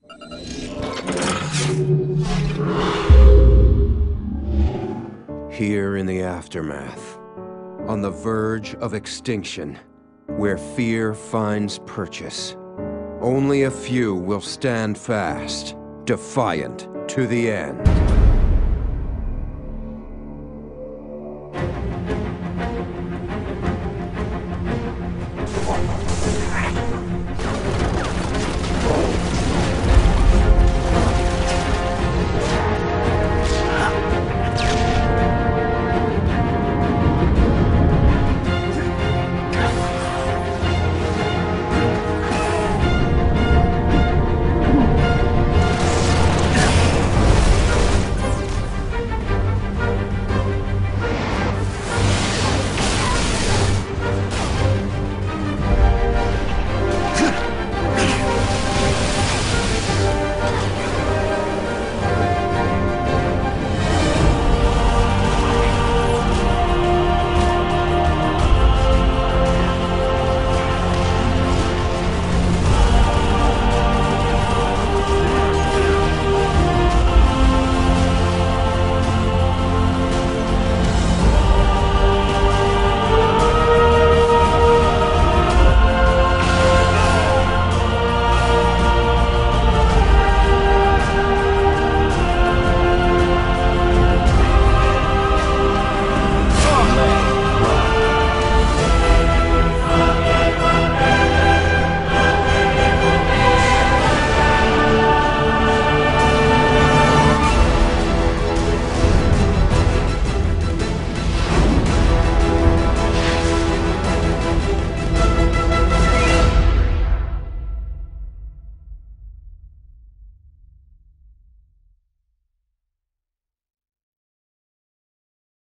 Here in the aftermath, on the verge of extinction, where fear finds purchase, only a few will stand fast, defiant to the end.